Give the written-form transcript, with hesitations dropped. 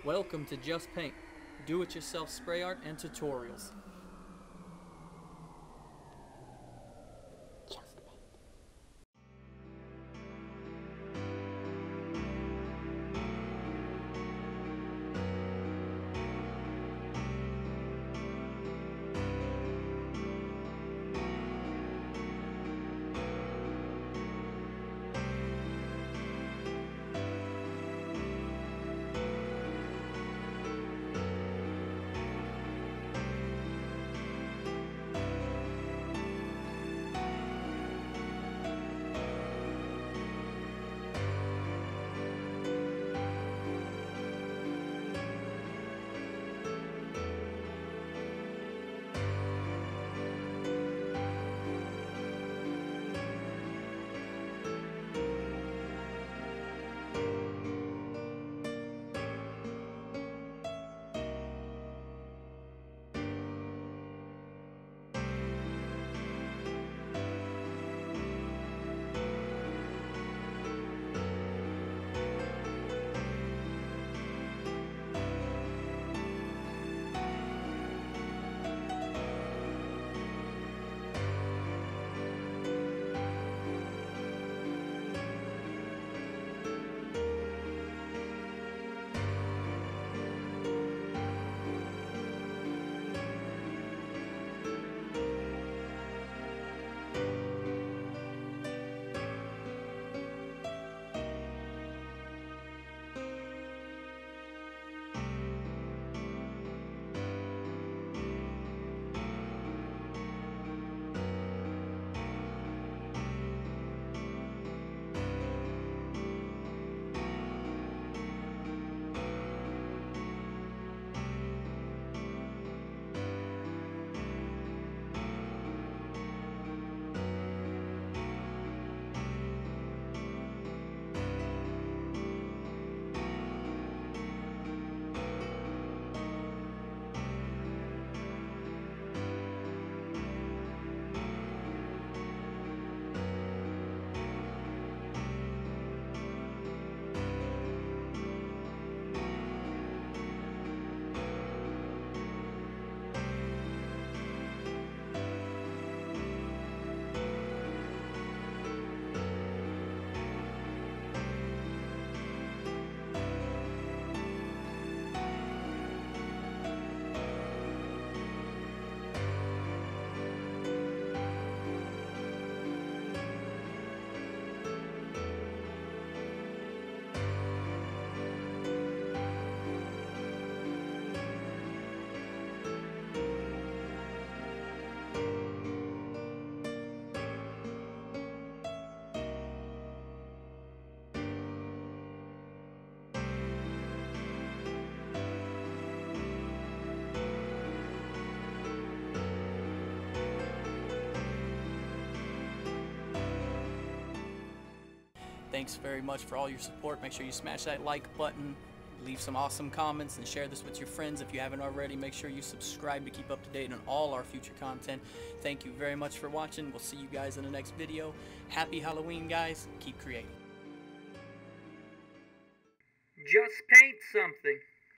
Welcome to Just Paint, do-it-yourself spray art and tutorials. Thanks very much for all your support. Make sure you smash that like button, leave some awesome comments, and share this with your friends. If you haven't already, make sure you subscribe to keep up to date on all our future content. Thank you very much for watching. We'll see you guys in the next video. Happy Halloween, guys. Keep creating. Just paint something.